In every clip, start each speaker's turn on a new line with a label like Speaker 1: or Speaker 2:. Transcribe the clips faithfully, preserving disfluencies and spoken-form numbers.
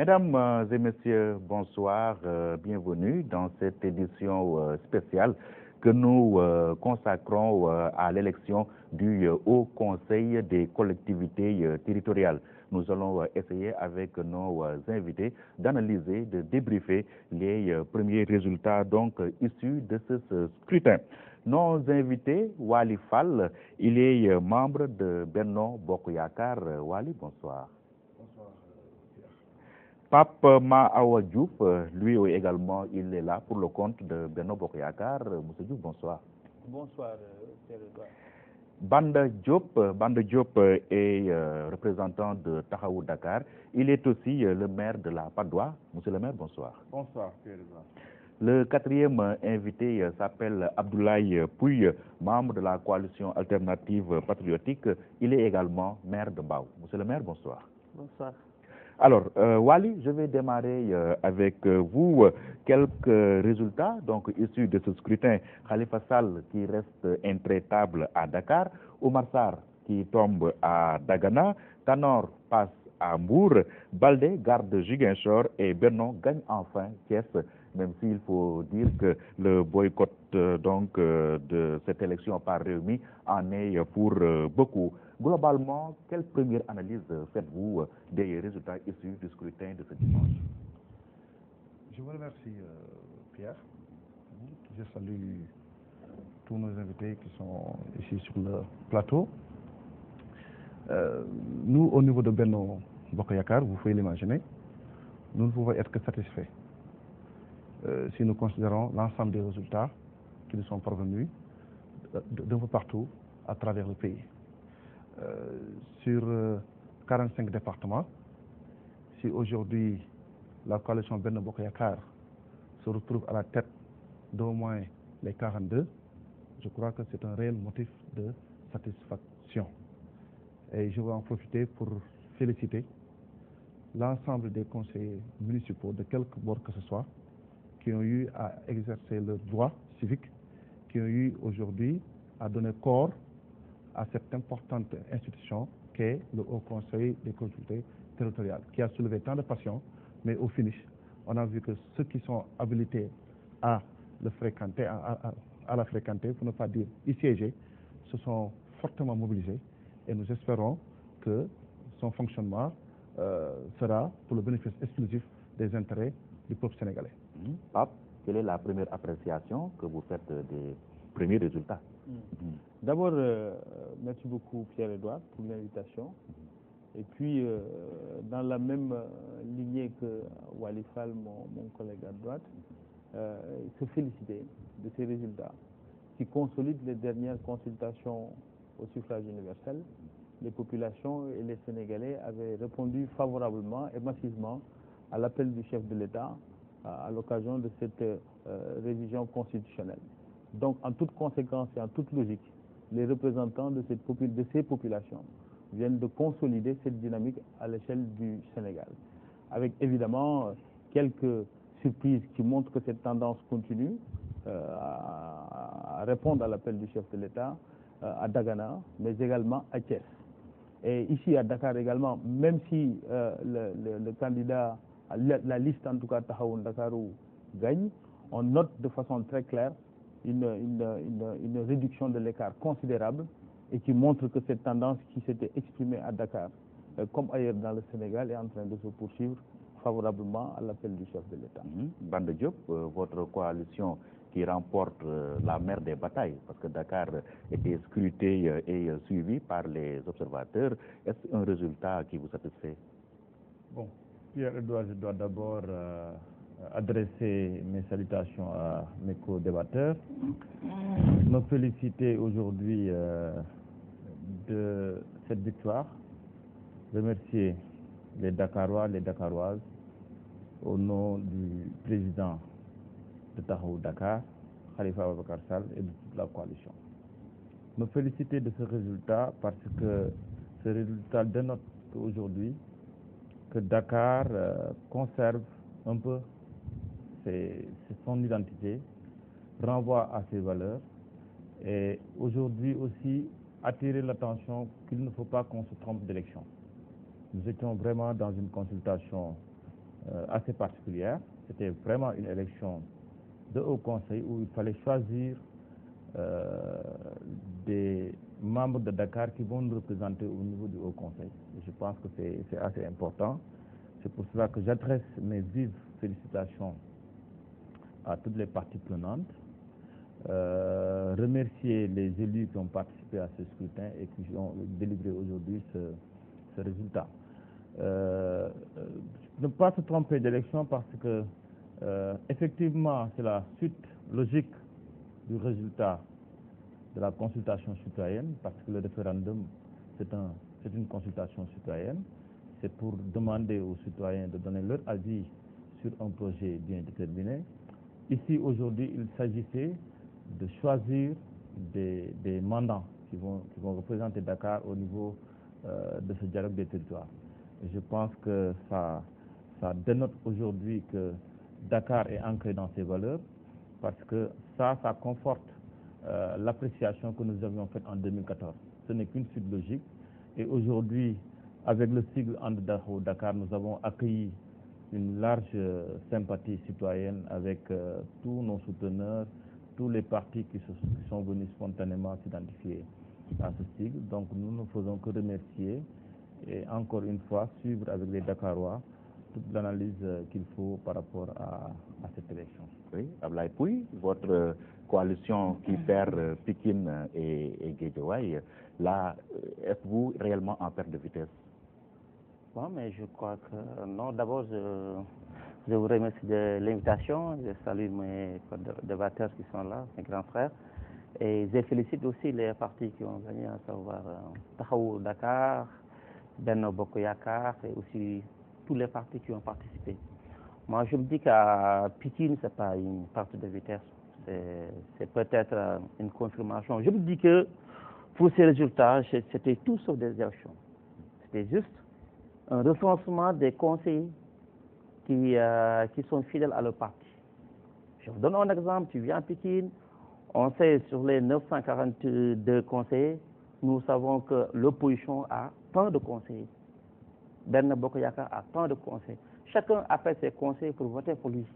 Speaker 1: Mesdames euh, et messieurs, bonsoir, euh, bienvenue dans cette édition euh, spéciale que nous euh, consacrons euh, à l'élection du euh, Haut Conseil des collectivités euh, territoriales. Nous allons euh, essayer avec nos euh, invités d'analyser, de débriefer les euh, premiers résultats donc euh, issus de ce, ce scrutin. Nos invités, Wali Fall, il est euh, membre de Benno Bokk Yakaar. Wali, bonsoir. Pape Maawa Diouf, lui également, il est là pour le compte de Benno Bokk Yakaar. Monsieur Diouf, bonsoir.
Speaker 2: Bonsoir, Pierre Edouard.
Speaker 1: Banda Diop, Banda Diop est euh, représentant de Taxawu Dakar. Il est aussi euh, le maire de la Patte d'Oie. Monsieur le maire, bonsoir.
Speaker 3: Bonsoir, Pierre Edouard.
Speaker 1: Le quatrième invité s'appelle Abdoulaye Pouy, membre de la coalition alternative patriotique. Il est également maire de Mbao. Monsieur le maire, bonsoir.
Speaker 2: Bonsoir.
Speaker 1: Alors, euh, Wali, je vais démarrer euh, avec euh, vous quelques résultats donc issus de ce scrutin. Khalifa Sall qui reste intraitable à Dakar, Oumar Sarr qui tombe à Dagana, Tanor passe à Mbour, Baldé garde Ziguinchor et Benno gagne enfin Thiès, même s'il faut dire que le boycott euh, donc euh, de cette élection par Rewmi en est pour euh, beaucoup. Globalement, quelle première analyse faites-vous des résultats issus du scrutin de ce dimanche?
Speaker 3: Je vous remercie, euh, Pierre. Je salue tous nos invités qui sont ici sur le plateau. Euh, nous, au niveau de Benno Bokk Yakaar, vous pouvez l'imaginer, nous ne pouvons être que satisfaits euh, si nous considérons l'ensemble des résultats qui nous sont parvenus d'un peu partout à travers le pays. Euh, sur euh, quarante-cinq départements, si aujourd'hui la coalition Benno Bokk Yakaar se retrouve à la tête d'au moins les quarante-deux, je crois que c'est un réel motif de satisfaction. Et je vais en profiter pour féliciter l'ensemble des conseillers municipaux de quelque bord que ce soit qui ont eu à exercer leur droit civique, qui ont eu aujourd'hui à donner corps à cette importante institution qu'est le Haut Conseil des collectivités territoriales, qui a soulevé tant de passions, mais au finish, on a vu que ceux qui sont habilités à le fréquenter, à, à, à la fréquenter, pour ne pas dire y siéger, se sont fortement mobilisés et nous espérons que son fonctionnement euh, sera pour le bénéfice exclusif des intérêts du peuple sénégalais.
Speaker 1: Mmh. Pape, quelle est la première appréciation que vous faites des premiers résultats?
Speaker 2: Mmh. Mmh. D'abord, euh, merci beaucoup Pierre-Edouard pour l'invitation. Mmh. Et puis, euh, dans la même euh, lignée que Wali Fall, mon, mon collègue à droite, euh, se féliciter de ces résultats qui consolident les dernières consultations au suffrage universel. Les populations et les Sénégalais avaient répondu favorablement et massivement à l'appel du chef de l'État à, à l'occasion de cette euh, révision constitutionnelle. Donc, en toute conséquence et en toute logique, les représentants de, cette popul- de ces populations viennent de consolider cette dynamique à l'échelle du Sénégal, avec évidemment quelques surprises qui montrent que cette tendance continue euh, à, à répondre à l'appel du chef de l'État euh, à Dagana, mais également à Thiès. Et ici à Dakar également, même si euh, le, le, le candidat, la, la liste en tout cas Taxawu Dakarou gagne, on note de façon très claire une, une, une, une réduction de l'écart considérable et qui montre que cette tendance qui s'était exprimée à Dakar, euh, comme ailleurs dans le Sénégal, est en train de se poursuivre favorablement à l'appel du chef de l'État.
Speaker 1: Mmh. Banda Diop, euh, votre coalition qui remporte euh, la mère des batailles, parce que Dakar était scruté euh, et euh, suivi par les observateurs, est-ce un résultat qui vous satisfait?
Speaker 4: Bon, Pierre-Edouard, je dois d'abord euh, adresser mes salutations à mes co-débatteurs, me féliciter aujourd'hui euh, de cette victoire, remercier les Dakarois, les Dakaroises, au nom du président de Taxawu Dakar, Khalifa Ababacar Sall et de toute la coalition. Me féliciter de ce résultat parce que ce résultat dénote aujourd'hui que Dakar euh, conserve un peu ses, son identité, renvoie à ses valeurs et aujourd'hui aussi attirer l'attention qu'il ne faut pas qu'on se trompe d'élection. Nous étions vraiment dans une consultation euh, assez particulière. C'était vraiment une élection de haut conseil où il fallait choisir euh, des membres de Dakar qui vont nous représenter au niveau du haut conseil. Et je pense que c'est assez important. C'est pour cela que j'adresse mes vives félicitations à toutes les parties prenantes. Euh, remercier les élus qui ont participé à ce scrutin et qui ont délivré aujourd'hui ce, ce résultat. Euh, ne pas se tromper d'élection parce que euh, effectivement c'est la suite logique du résultat de la consultation citoyenne, parce que le référendum c'est un, c'est une consultation citoyenne. C'est pour demander aux citoyens de donner leur avis sur un projet bien déterminé. Ici aujourd'hui il s'agissait de choisir des, des mandants qui vont, qui vont représenter Dakar au niveau euh, de ce dialogue des territoires. Et je pense que ça, ça dénote aujourd'hui que Dakar est ancré dans ses valeurs, parce que ça, ça conforte euh, l'appréciation que nous avions faite en deux mille quatorze. Ce n'est qu'une suite logique. Et aujourd'hui, avec le sigle And Dakar, nous avons accueilli une large euh, sympathie citoyenne avec euh, tous nos souteneurs, tous les partis qui, se, qui sont venus spontanément s'identifier à ce sigle. Donc nous ne faisons que remercier et encore une fois suivre avec les Dakarois toute l'analyse euh, qu'il faut par rapport à, à cette élection.
Speaker 1: Oui, Ablaye Pouye, votre coalition qui perd euh, Pikine et, et Guédiawaye, là, êtes-vous réellement en perte de vitesse?
Speaker 5: Bon, mais je crois que non. D'abord, je, je vous remercie de l'invitation. Je salue mes débatteurs qui sont là, mes grands frères. Et je félicite aussi les partis qui ont gagné, à savoir euh, Tahaou Dakar, Benno Bokk Yakaar et aussi tous les partis qui ont participé. Moi, je me dis qu'à Pikine, ce n'est pas une perte de vitesse. C'est peut-être euh, une confirmation. Je me dis que pour ces résultats, c'était tout sauf des élections. C'était juste un recensement des conseillers qui, euh, qui sont fidèles à leur parti. Je vous donne un exemple, tu viens à Pikine, on sait sur les neuf cent quarante-deux conseillers, nous savons que l'opposition a tant de conseillers. Benno Bokk Yakaar a tant de conseillers. Chacun appelle ses conseillers pour voter pour lui.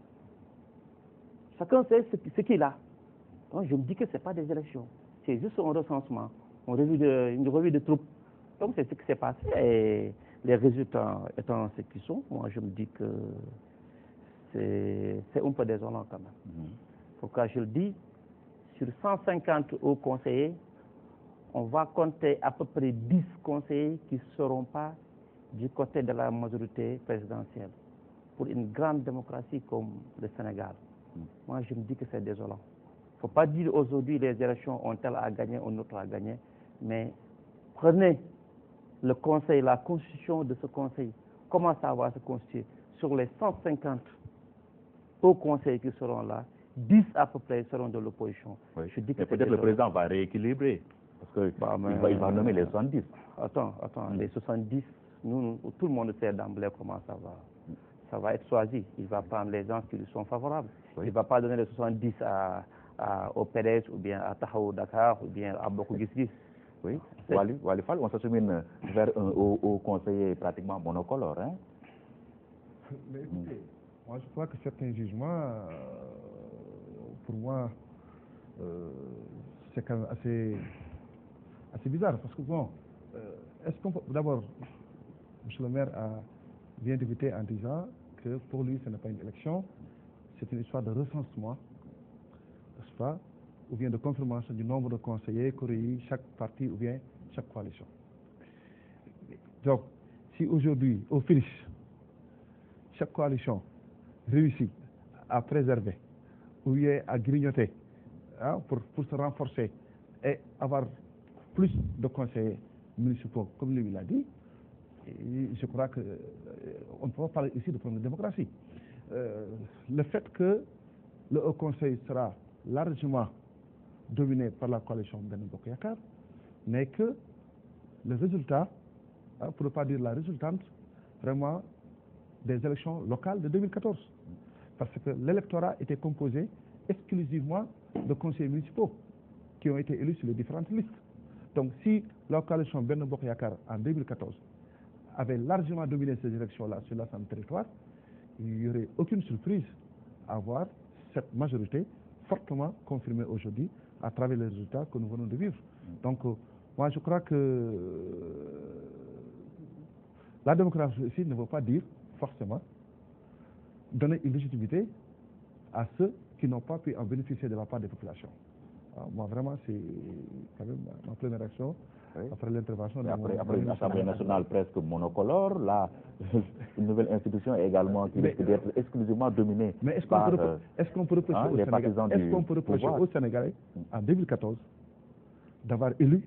Speaker 5: Chacun sait ce qu'il a. Donc je me dis que ce n'est pas des élections, c'est juste un recensement, une revue de, une revue de troupes. Donc c'est ce qui s'est passé. Et les résultats étant ce qu'ils sont, moi je me dis que c'est un peu désolant quand même. Mmh. Pourquoi je le dis, sur cent cinquante hauts conseillers, on va compter à peu près dix conseillers qui ne seront pas du côté de la majorité présidentielle. Pour une grande démocratie comme le Sénégal, mmh. moi je me dis que c'est désolant. Il ne faut pas dire aujourd'hui les élections ont tel à gagner, un autre à gagner, mais prenez le conseil, la constitution de ce conseil, comment ça va se constituer? Sur les cent cinquante hauts conseils qui seront là, dix à peu près seront de l'opposition.
Speaker 1: Oui. Je dis que peut-être le président va rééquilibrer, parce qu'il bah, va, il va nommer les soixante-dix.
Speaker 5: Attends, attends, mmh. les soixante-dix, nous, tout le monde sait d'emblée comment ça va. Ça va être choisi. Il va prendre les gens qui lui sont favorables. Oui. Il ne va pas donner les soixante-dix à, à, au P D S ou bien à Tahaou Dakar ou bien à Bokk Gis Gis.
Speaker 1: Oui, Wali, Wali Fall, on s'achemine vers un haut, haut conseiller pratiquement monocolore. Hein?
Speaker 3: Mais écoutez, mmh. moi je crois que certains jugements, euh, pour moi, euh, c'est quand même assez, assez bizarre. Parce que bon, euh, est-ce qu'on peut. D'abord, M. le maire a bien débuté en disant que pour lui, ce n'est pas une élection, c'est une histoire de recensement, n'est-ce pas? Ou bien de confirmation du nombre de conseillers qu'aurait eu chaque parti ou bien chaque coalition. Donc, si aujourd'hui, au finish, chaque coalition réussit à préserver ou bien à grignoter hein, pour, pour se renforcer et avoir plus de conseillers municipaux, comme lui l'a dit, et je crois qu'on euh, ne peut pas parler ici de problème de démocratie. Euh, le fait que le Haut Conseil sera largement dominé par la coalition Benno Bokk Yakaar n'est que le résultat, hein, pour ne pas dire la résultante, vraiment des élections locales de deux mille quatorze. Parce que l'électorat était composé exclusivement de conseillers municipaux qui ont été élus sur les différentes listes. Donc si la coalition Benno Bokk Yakaar en deux mille quatorze avait largement dominé ces élections-là sur l'ensemble du territoire, il n'y aurait aucune surprise à voir cette majorité fortement confirmée aujourd'hui à travers les résultats que nous venons de vivre. Donc, euh, moi, je crois que euh, la démocratie ici ne veut pas dire forcément donner une légitimité à ceux qui n'ont pas pu en bénéficier de la part des populations. Alors, moi, vraiment, c'est quand même ma première action. Oui. Après l'intervention de
Speaker 1: après, après une Assemblée nationale presque monocolore, là, une nouvelle institution également qui risque d'être exclusivement dominée
Speaker 3: mais est-ce
Speaker 1: par
Speaker 3: qu'on peut, est peut reprocher,
Speaker 1: hein,
Speaker 3: au,
Speaker 1: les
Speaker 3: Sénégal,
Speaker 1: partisans
Speaker 3: est qu'on peut reprocher au Sénégalais, en deux mille quatorze, d'avoir élu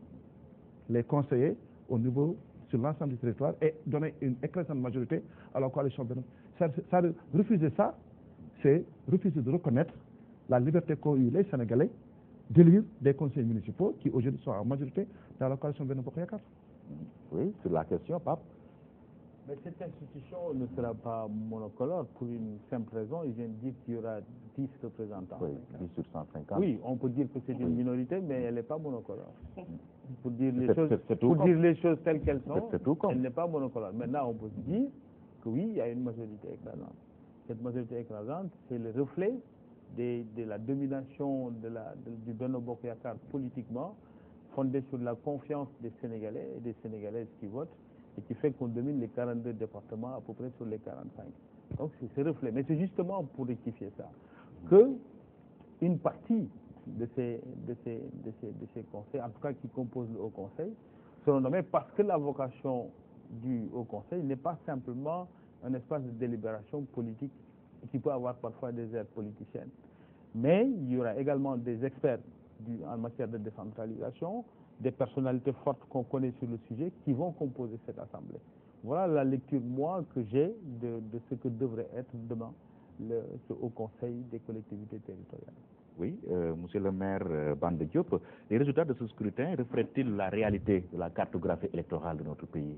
Speaker 3: les conseillers au niveau sur l'ensemble du territoire et donner une écrasante majorité à la coalition Benno? Ça, ça, refuser ça, c'est refuser de reconnaître la liberté qu'ont eu les Sénégalais d'élire des conseillers municipaux qui aujourd'hui sont en majorité dans la coalition Benno Bokk Yakaar.
Speaker 1: Oui, sur la question, Pape.
Speaker 2: Mais cette institution ne sera pas monocolore pour une simple raison. Ils viennent dire qu'il y aura dix représentants.
Speaker 1: Oui, dix sur cent cinquante.
Speaker 2: Oui, on peut dire que c'est une oui. minorité, mais elle n'est pas monocolore. Pour dire les
Speaker 1: c'est,
Speaker 2: choses,
Speaker 1: c'est, c'est
Speaker 2: pour dire les choses telles qu'elles sont,
Speaker 1: c'est, c'est
Speaker 2: elle n'est pas monocolore. Maintenant, on peut se dire que oui, il y a une majorité écrasante. Cette majorité écrasante, c'est le reflet de, de la domination de la, de, du Benno Bokk Yakaar politiquement, fondée sur la confiance des Sénégalais et des Sénégalaises qui votent, et qui fait qu'on domine les quarante-deux départements à peu près sur les quarante-cinq. Donc c'est ce reflet. Mais c'est justement pour rectifier ça que une partie de ces, de ces, de ces, de ces conseils, en tout cas qui composent le Haut Conseil, seront nommés parce que la vocation du Haut Conseil n'est pas simplement un espace de délibération politique qui peut avoir parfois des airs politiciennes. Mais il y aura également des experts du, en matière de décentralisation, des personnalités fortes qu'on connaît sur le sujet qui vont composer cette assemblée. Voilà la lecture, moi, que j'ai de, de ce que devrait être demain le, ce Haut Conseil des collectivités territoriales.
Speaker 1: Oui, euh, monsieur le maire euh, Banda Diop, les résultats de ce scrutin reflètent-ils la réalité de la cartographie électorale de notre pays?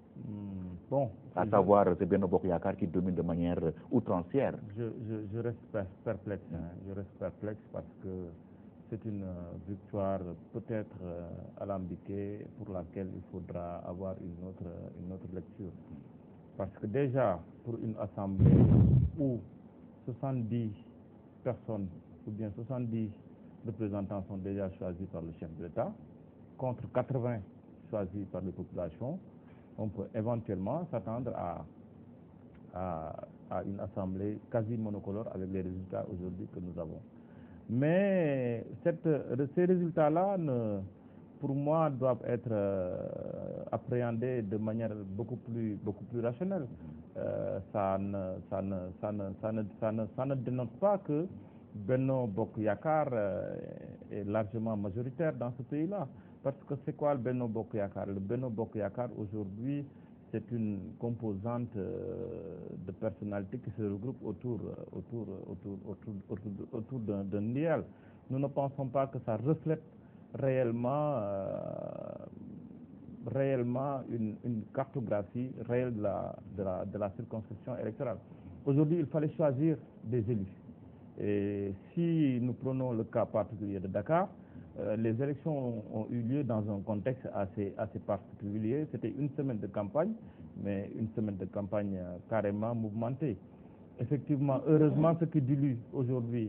Speaker 4: Mmh, bon,
Speaker 1: à savoir, c'est Benno Bokk Yakaar qui domine de manière outrancière.
Speaker 4: Je, je, je reste perplexe, hein. Je reste perplexe parce que c'est une euh, victoire peut-être euh, alambiquée pour laquelle il faudra avoir une autre, une autre lecture. Parce que déjà, pour une assemblée où soixante-dix personnes ou bien soixante-dix représentants sont déjà choisis par le chef de l'État, contre quatre-vingts choisis par les populations, on peut éventuellement s'attendre à, à, à une assemblée quasi monocolore avec les résultats aujourd'hui que nous avons. Mais cette, ces résultats-là, pour moi, doivent être euh, appréhendés de manière beaucoup plus, beaucoup plus rationnelle. Euh, ça, ne, ça, ne, ça, ne, ça, ne, ça, ne, ça ne dénote pas que Benno Bokk Yakaar euh, est largement majoritaire dans ce pays-là. Parce que c'est quoi le Benno Bokk Yakaar? Le Benno Bokk Yakaar aujourd'hui, c'est une composante euh, de personnalités qui se regroupent autour, autour, autour, autour, autour, autour d'un, d'un idéal. Nous ne pensons pas que ça reflète réellement, euh, réellement une, une cartographie réelle de la, de, la, de la circonscription électorale. Aujourd'hui, il fallait choisir des élus. Et si nous prenons le cas particulier de Dakar, Euh, les élections ont, ont eu lieu dans un contexte assez, assez particulier. C'était une semaine de campagne, mais une semaine de campagne euh, carrément mouvementée. Effectivement, heureusement, ce qui dilue aujourd'hui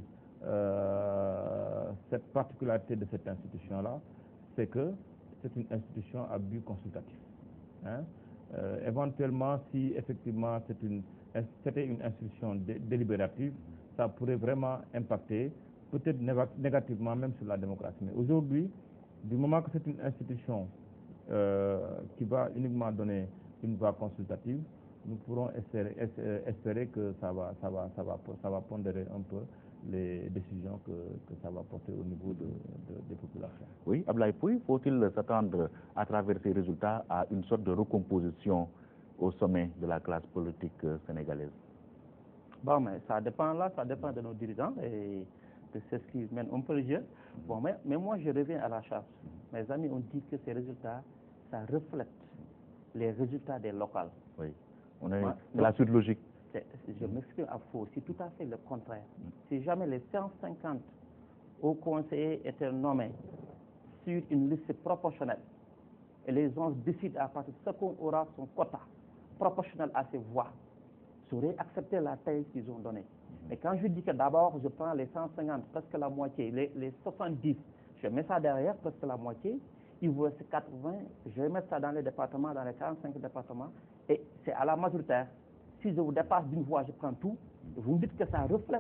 Speaker 4: euh, cette particularité de cette institution-là, c'est que c'est une institution à but consultatif. Hein? Euh, éventuellement, si effectivement c'est une, c'était une institution dé, délibérative, ça pourrait vraiment impacter peut-être négativement même sur la démocratie. Mais aujourd'hui, du moment que c'est une institution euh, qui va uniquement donner une voix consultative, nous pourrons espérer, espérer que ça va, ça, va, ça, va, ça va pondérer un peu les décisions que, que ça va porter au niveau de, de, des populations.
Speaker 1: Oui, Ablaye Pouye, faut-il s'attendre à travers ces résultats à une sorte de recomposition au sommet de la classe politique sénégalaise?
Speaker 5: Bon, mais ça dépend là, ça dépend de nos dirigeants et c'est ce qui mène un peu le jeu. Bon, mais, mais moi, je reviens à la charge. Mes amis ont dit que ces résultats, ça reflète les résultats des locales.
Speaker 1: Oui, on est moi, la suite logique.
Speaker 5: Je m'exprime à faux, c'est tout à fait le contraire. Mm. Si jamais les cent cinquante hauts conseillers étaient nommés sur une liste proportionnelle, et les gens décident à partir de ce qu'on aura son quota proportionnel à ces voix, j'aurais accepté la taille qu'ils ont donnée. Mais quand je dis que d'abord, je prends les cent cinquante, presque la moitié, les, les soixante-dix, je mets ça derrière, presque la moitié, il vous reste quatre-vingts, je vais mettre ça dans les départements, dans les quarante-cinq départements, et c'est à la majoritaire. Si je vous dépasse d'une voix, je prends tout, vous me dites que ça reflète.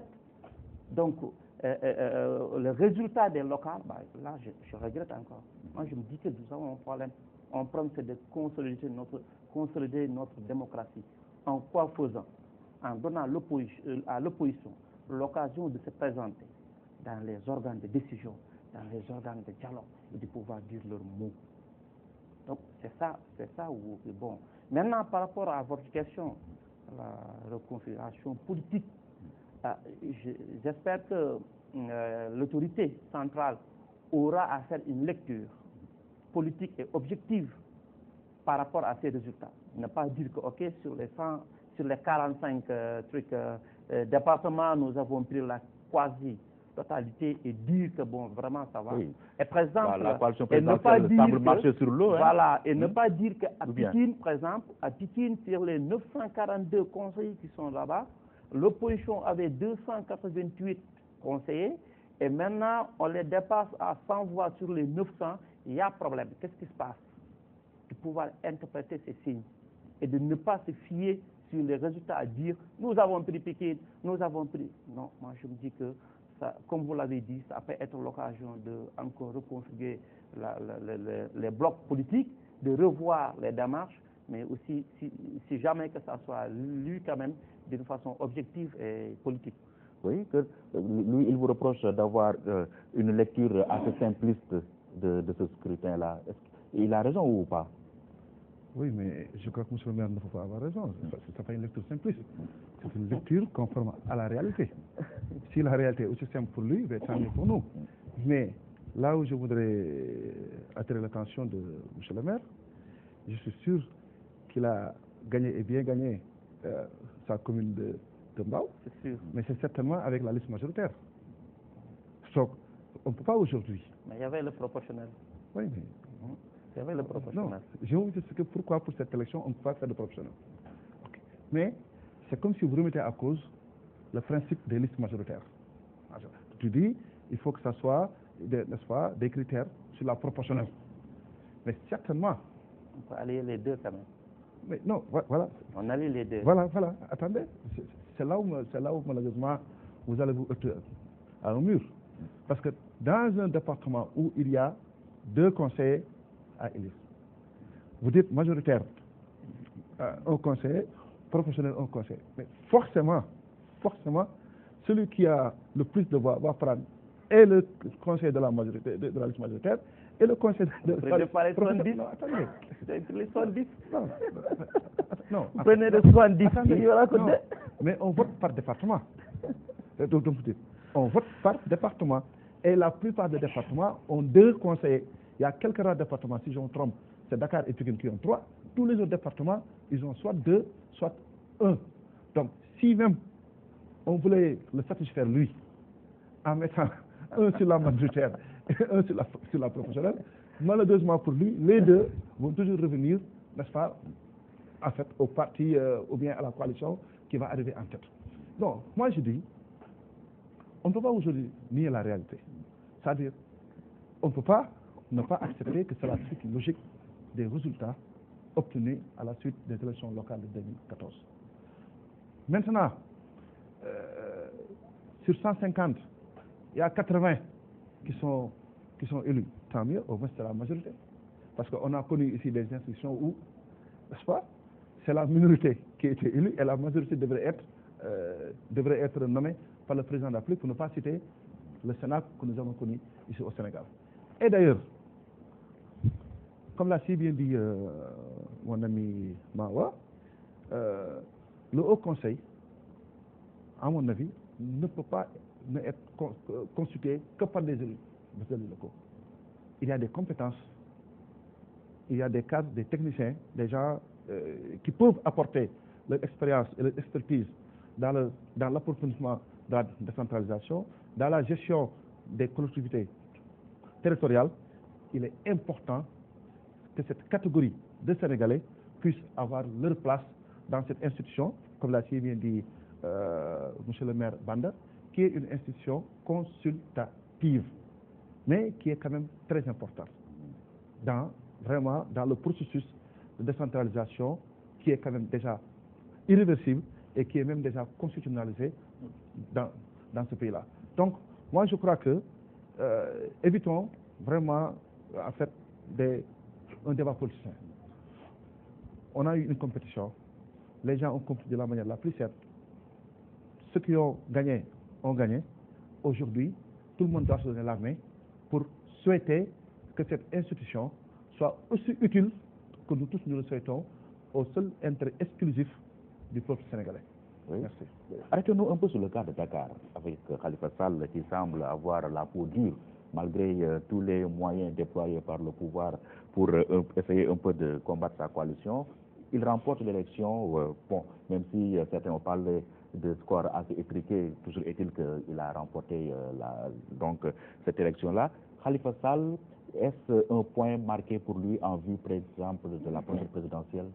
Speaker 5: Donc, euh, euh, le résultat des locales, bah, là, je, je regrette encore. Moi, je me dis que nous avons un problème. Un problème, c'est de consolider notre, consolider notre démocratie. En quoi faisant? En donnant à l'opposition l'occasion de se présenter dans les organes de décision, dans les organes de dialogue, et de pouvoir dire leurs mots. Donc, c'est ça, c'est ça où, bon. Maintenant, par rapport à votre question, la reconfiguration politique, euh, j'espère que euh, l'autorité centrale aura à faire une lecture politique et objective par rapport à ces résultats. Ne pas dire que, OK, sur les, cent, sur les quarante-cinq euh, trucs, euh, euh, départements, nous avons pris la quasi-totalité et dire que, bon, vraiment, ça va. Oui. Et par exemple,
Speaker 1: bah, la
Speaker 5: et ne pas dire
Speaker 1: semble
Speaker 5: que,
Speaker 1: marcher sur l'eau. Hein.
Speaker 5: Voilà, et
Speaker 1: mmh.
Speaker 5: ne pas dire qu'à Pikine, par exemple, à Pikine, sur les neuf cent quarante-deux conseillers qui sont là-bas, l'opposition avait deux cent quatre-vingt-huit conseillers, et maintenant, on les dépasse à cent voix sur les neuf cents, il y a problème. Qu'est-ce qui se passe? De pouvoir interpréter ces signes et de ne pas se fier sur les résultats à dire nous avons pris Pikine, nous avons pris. Non, moi je me dis que ça, comme vous l'avez dit, ça peut être l'occasion de encore reconfigurer la, la, la, la, les blocs politiques, de revoir les démarches, mais aussi si, si jamais que ça soit lu quand même d'une façon objective et politique.
Speaker 1: Oui, que lui, il vous reproche d'avoir euh, une lecture assez simpliste de, de ce scrutin-là. Il a raison ou pas?
Speaker 3: Oui, mais je crois que M. le maire ne faut pas avoir raison. Ce n'est pas une lecture simpliste. C'est une lecture conforme à la réalité. Si la réalité est aussi simple pour lui, ben, tant mieux pour nous. Mais là où je voudrais attirer l'attention de M. le maire, je suis sûr qu'il a gagné et bien gagné euh, sa commune de, de Mbao, mais c'est certainement avec la liste majoritaire. Donc, on ne peut pas aujourd'hui.
Speaker 5: Mais il y avait le proportionnel.
Speaker 3: Oui, mais...
Speaker 5: Il y avait le proportionnel.
Speaker 3: Non, je vous dis que pourquoi pour cette élection on ne peut pas faire de proportionnel. Okay. Mais c'est comme si vous remettez à cause le principe des listes majoritaires. Tu dis, il faut que ça soit, n'est-ce pas, des critères sur la proportionnelle. Mais certainement.
Speaker 5: On peut allier les deux quand même.
Speaker 3: Mais non, voilà.
Speaker 5: On allie les deux.
Speaker 3: Voilà, voilà. Attendez, c'est là où, c'est là où malheureusement vous allez vous heurter à un mur. Parce que dans un département où il y a deux conseillers à élire, vous dites majoritaire euh, un conseiller, proportionnel un conseiller. Mais forcément, forcément, celui qui a le plus de voix va prendre et le conseil de la majorité, de, de la liste majoritaire, et le conseil de, de
Speaker 5: la liste
Speaker 3: soixante-dix. Non, attendez.
Speaker 5: Les soixante-dix.
Speaker 3: Non, non.
Speaker 5: Vous prenez les soixante-dix.
Speaker 3: Non, mais on vote par département. Donc, donc, on vote par département. Et la plupart des départements ont deux conseillers. Il y a quelques rares départements, si je me trompe, c'est Dakar et Pikine qui ont trois. Tous les autres départements, ils ont soit deux, soit un. Donc, si même on voulait le satisfaire lui, en mettant un sur la majoritaire et un sur la, sur la proportionnelle, malheureusement pour lui, les deux vont toujours revenir, n'est-ce pas, en fait, au parti euh, ou bien à la coalition qui va arriver en tête. Donc, moi je dis, on ne peut pas aujourd'hui nier la réalité. C'est-à-dire, on ne peut pas ne pas accepter que c'est la suite logique des résultats obtenus à la suite des élections locales de deux mille quatorze. Maintenant, euh, sur cent cinquante, il y a quatre-vingts qui sont, qui sont élus. Tant mieux, au moins c'est la majorité. Parce qu'on a connu ici des institutions où, n'est-ce pas, c'est la minorité qui a été élue et la majorité devrait être, euh, devrait être nommée par le président de la République, pour ne pas citer le Sénat que nous avons connu ici au Sénégal. Et d'ailleurs, comme l'a si bien dit euh, mon ami Mawa, euh, le Haut Conseil, à mon avis, ne peut pas ne être con, euh, constitué que par des élus, des élus locaux. Il y a des compétences, il y a des cadres, des techniciens, des gens euh, qui peuvent apporter leur expérience et leur expertise dans, le, dans l'approfondissement de la décentralisation, dans la gestion des collectivités territoriales. Il est important que cette catégorie de Sénégalais puisse avoir leur place dans cette institution, comme l'a si bien dit euh, monsieur le maire Banda, qui est une institution consultative, mais qui est quand même très importante dans, vraiment, dans le processus de décentralisation qui est quand même déjà irréversible et qui est même déjà constitutionnalisé dans, dans ce pays-là. Donc, moi, je crois que euh, évitons vraiment, en fait, des, un débat politicien. On a eu une compétition, les gens ont compris de la manière la plus simple. Ceux qui ont gagné ont gagné. Aujourd'hui, tout le monde doit se donner la main pour souhaiter que cette institution soit aussi utile que nous tous nous le souhaitons au seul intérêt exclusif du peuple sénégalais.
Speaker 1: Oui.
Speaker 3: Merci.
Speaker 1: Arrêtons-nous un peu sur le cas de Dakar, avec Khalifa Sall qui semble avoir la peau dure, malgré euh, tous les moyens déployés par le pouvoir pour euh, essayer un peu de combattre sa coalition. Il remporte l'élection, euh, bon, même si euh, certains ont parlé de score assez étriqué, toujours est-il qu'il a remporté euh, la, donc, euh, cette élection-là. Khalifa Sall, est-ce un point marqué pour lui en vue, par exemple, de la prochaine présidentielle?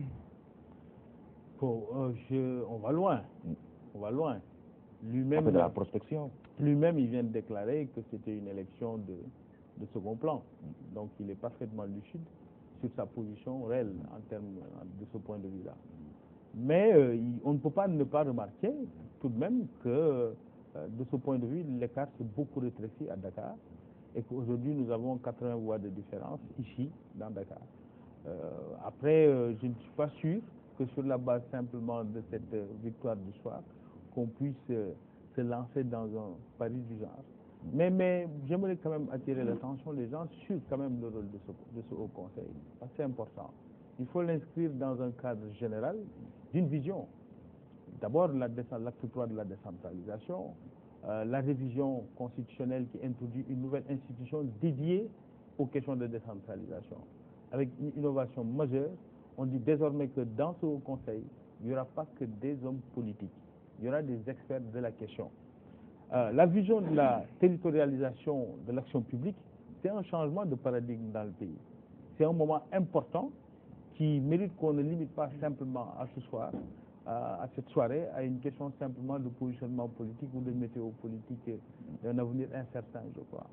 Speaker 2: Bon, euh, je, on va loin, on va loin. Lui-même,
Speaker 1: de la prospection.
Speaker 2: Lui-même, il vient de déclarer que c'était une élection de, de second plan. Donc, il est parfaitement lucide sur sa position réelle en termes de ce point de vue-là. Mais euh, il, on ne peut pas ne pas remarquer tout de même que, euh, de ce point de vue, l'écart s'est beaucoup rétréci à Dakar et qu'aujourd'hui, nous avons quatre-vingts voix de différence ici, dans Dakar. Euh, après, euh, je ne suis pas sûr que sur la base simplement de cette euh, victoire du soir, qu'on puisse euh, se lancer dans un pari du genre. Mais, mais j'aimerais quand même attirer l'attention des gens sur quand même le rôle de ce, de ce Haut Conseil. C'est important. Il faut l'inscrire dans un cadre général d'une vision. D'abord, l'acte trois de la décentralisation, euh, la révision constitutionnelle qui introduit une nouvelle institution dédiée aux questions de décentralisation. Avec une innovation majeure, on dit désormais que dans ce Haut Conseil, il n'y aura pas que des hommes politiques. Il y aura des experts de la question. Euh, la vision de la territorialisation de l'action publique, c'est un changement de paradigme dans le pays. C'est un moment important qui mérite qu'on ne limite pas simplement à ce soir, à, à cette soirée, à une question simplement de positionnement politique ou de météo politique d'un avenir incertain, je crois.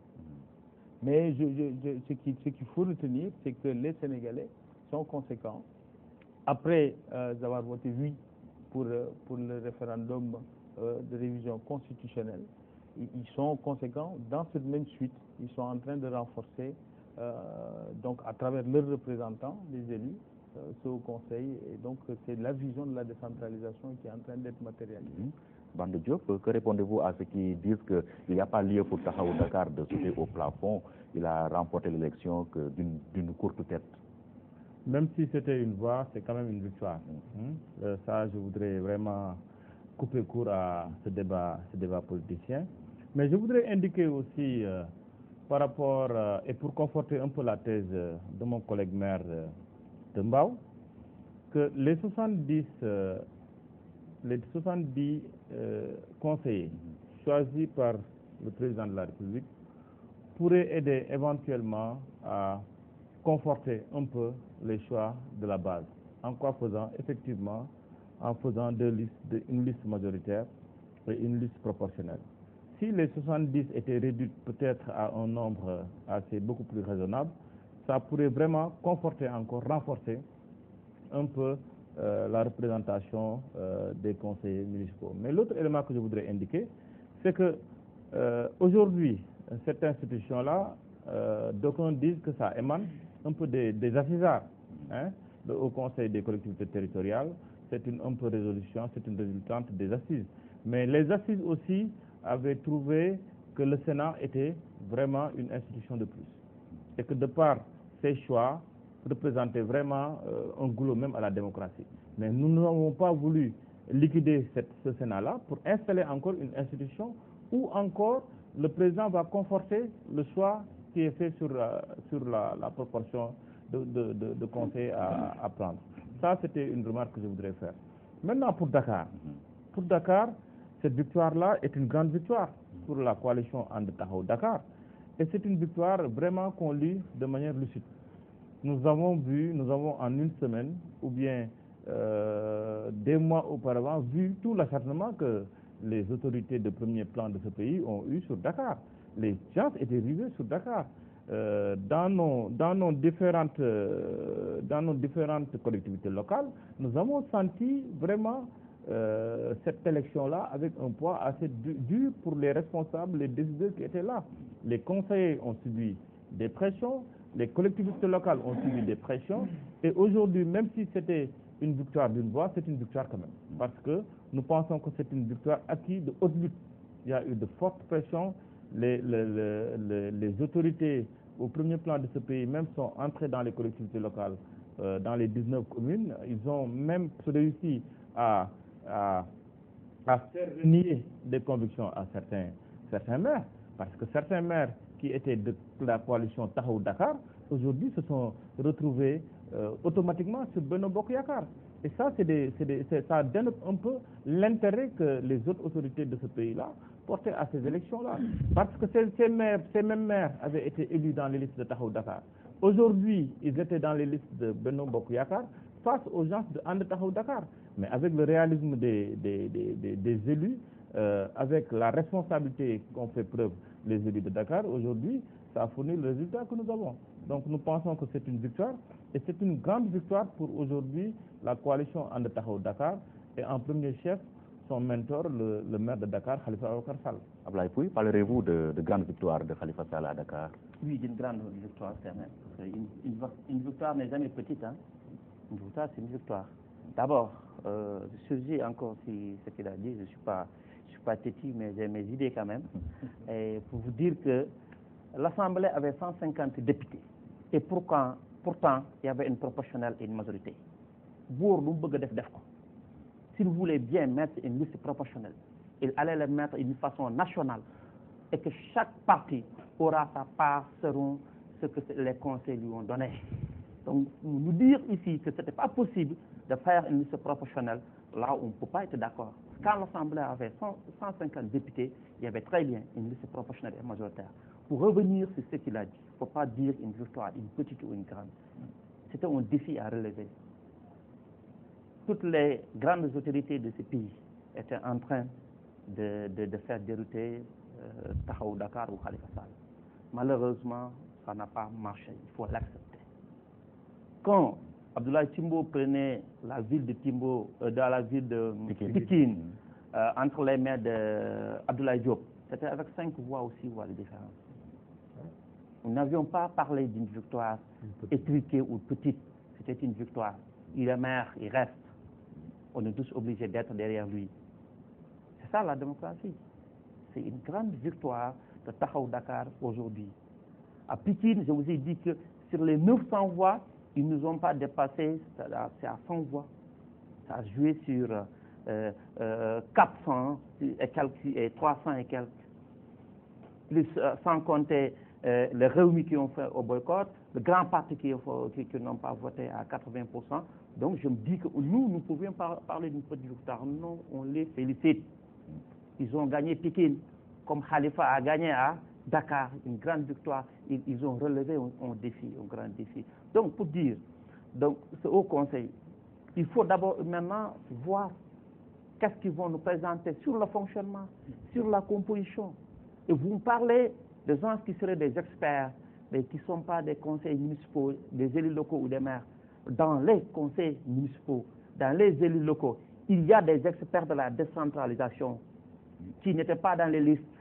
Speaker 2: Mais je, je, je, ce qu'il ce qu'il faut retenir, c'est que les Sénégalais sont conséquents. Après euh, avoir voté oui pour, pour le référendum euh, de révision constitutionnelle, ils, ils sont conséquents dans cette même suite. Ils sont en train de renforcer, euh, donc à travers leurs représentants, les élus, euh, ce Haut Conseil. Et donc c'est la vision de la décentralisation qui est en train d'être matérialisée.
Speaker 1: Mmh. Banda Diop, que répondez-vous à ceux qui disent qu'il n'y a pas lieu pour Tahaou Dakar de sauter au plafond? Il a remporté l'élection d'une courte tête.
Speaker 4: Même si c'était une voix, c'est quand même une victoire. Mmh. Euh, ça, je voudrais vraiment couper court à ce débat, ce débat politicien. Mais je voudrais indiquer aussi, euh, par rapport, euh, et pour conforter un peu la thèse euh, de mon collègue maire euh, de Mbao, que les soixante-dix, euh, les soixante-dix euh, conseillers choisis par le président de la République pourraient aider éventuellement à conforter un peu les choix de la base. En quoi faisant? Effectivement, en faisant deux listes, de, une liste majoritaire et une liste proportionnelle. Si les soixante-dix étaient réduits peut-être à un nombre assez beaucoup plus raisonnable, ça pourrait vraiment conforter encore, renforcer un peu euh, la représentation euh, des conseillers municipaux. Mais l'autre élément que je voudrais indiquer, c'est que euh, aujourd'hui, cette institution-là, euh, d'aucuns disent que ça émane un peu des, des assises, hein, le Haut Conseil des collectivités territoriales, c'est une un peu résolution, c'est une résultante des assises. Mais les assises aussi avaient trouvé que le Sénat était vraiment une institution de plus. Et que de par ses choix, représentait vraiment euh, un goulot même à la démocratie. Mais nous n'avons pas voulu liquider cette, ce Sénat-là pour installer encore une institution où encore le président va conforter le choix qui est fait sur, euh, sur la, la proportion de, de, de, de conseils à, à prendre. Ça, c'était une remarque que je voudrais faire. Maintenant, pour Dakar. Pour Dakar, cette victoire-là est une grande victoire pour la coalition And Tahaou Dakar. Et c'est une victoire vraiment qu'on lit de manière lucide. Nous avons vu, nous avons en une semaine, ou bien euh, des mois auparavant, vu tout l'acharnement que les autorités de premier plan de ce pays ont eu sur Dakar. Les gens étaient rivés sur Dakar. Euh, dans, nos, dans, nos différentes, euh, dans nos différentes collectivités locales, nous avons senti vraiment euh, cette élection-là avec un poids assez dur pour les responsables, les décideurs qui étaient là. Les conseillers ont subi des pressions, les collectivités locales ont subi des pressions, et aujourd'hui, même si c'était une victoire d'une voix, c'est une victoire quand même. Parce que nous pensons que c'est une victoire acquise de haute lutte. Il y a eu de fortes pressions. Les, les, les, les autorités au premier plan de ce pays même sont entrées dans les collectivités locales, euh, dans les dix-neuf communes. Ils ont même réussi à, à, à faire renier des convictions à certains, certains maires. Parce que certains maires qui étaient de la coalition Tahaou Dakar, aujourd'hui se sont retrouvés euh, automatiquement sur Benno Bokk Yakaar. Et ça, c'est des, c'est des, c'est, ça donne un peu l'intérêt que les autres autorités de ce pays-là portaient à ces élections-là. Parce que ces, ces, maires, ces mêmes maires avaient été élus dans les listes de Tahaou Dakar. Aujourd'hui, ils étaient dans les listes de Benno Bokk Yakaar face aux gens de And Tahaou Dakar. Mais avec le réalisme des, des, des, des, des élus, euh, avec la responsabilité qu'ont fait preuve les élus de Dakar, aujourd'hui, ça a fourni le résultat que nous avons. Donc nous pensons que c'est une victoire, et c'est une grande victoire pour aujourd'hui la coalition And Tahaou Dakar, et en premier chef, son mentor, le, le maire de Dakar, Khalifa Ababacar Sall.
Speaker 1: Ablaye Pouye, parlerez-vous de, de grande victoire de Khalifa Sall à Dakar?
Speaker 5: Oui, d'une grande victoire, c'est même. Parce une, une, une victoire n'est jamais petite, hein. Une victoire, c'est une victoire. D'abord, euh, je surgis encore si, ce qu'il a dit, je ne suis pas, je suis pas têtu, mais j'ai mes idées quand même. Et pour vous dire que l'Assemblée avait cent cinquante députés. Et pourquoi, pourtant, il y avait une proportionnelle et une majorité. S'il voulait bien mettre une liste proportionnelle, il allait le mettre d'une façon nationale, et que chaque parti aura sa part selon ce que les conseils lui ont donné. Donc, nous dire ici que ce n'était pas possible de faire une liste proportionnelle, là on ne peut pas être d'accord. Quand l'Assemblée avait cent cinquante députés, il y avait très bien une liste proportionnelle et majoritaire. Pour revenir sur ce qu'il a dit, il ne faut pas dire une victoire, une petite ou une grande. C'était un défi à relever. Toutes les grandes autorités de ce pays étaient en train de, de, de faire dérouter euh, Tahaou Dakar ou Khalifa Sall. Malheureusement, ça n'a pas marché, il faut l'accepter. Quand Abdoulaye Timbo prenait la ville de Timbo, euh, dans la ville de Pikine, euh, entre les mains d'Abdoulaye Diop, c'était avec cinq voix aussi, voix de différence. Nous n'avions pas parlé d'une victoire étriquée ou petite, c'était une victoire. Il est maire, il reste. On est tous obligés d'être derrière lui. C'est ça la démocratie. C'est une grande victoire de Tahaou Dakar aujourd'hui. À Pikine, je vous ai dit que sur les neuf cents voix, ils ne nous ont pas dépassé, c'est à cent voix. Ça a joué sur euh, euh, quatre cents et, quelques, et trois cents et quelques. Plus, euh, sans compter euh, les réunis qui ont fait au boycott, le grand parti qui, qui, qui n'ont pas voté à quatre-vingts pour cent. Donc je me dis que nous, nous pouvions par, parler d'une petite victoire. Non, on les félicite. Ils ont gagné Pikine, comme Khalifa a gagné à Dakar, une grande victoire. Ils, ils ont relevé un, un défi, un grand défi. Donc pour dire, donc ce haut conseil, il faut d'abord maintenant voir qu'est-ce qu'ils vont nous présenter sur le fonctionnement, sur la composition. Et vous me parlez de gens qui seraient des experts, mais qui ne sont pas des conseils municipaux, des élus locaux ou des maires. Dans les conseils municipaux, dans les élus locaux, il y a des experts de la décentralisation qui n'étaient pas dans les listes.